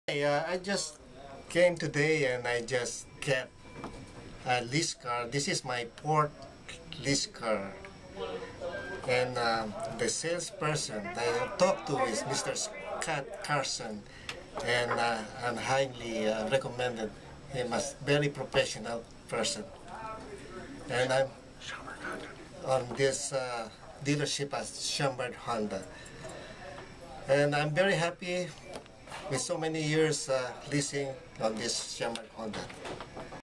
I just came today and I just get a lease car. This is my fourth lease car. And the salesperson that I talked to is Mr. Scott Carson, and I'm highly recommended him as very professional person. And I'm on this dealership at Schaumburg Honda. And I'm very happy with so many years leasing on this Schaumburg Honda.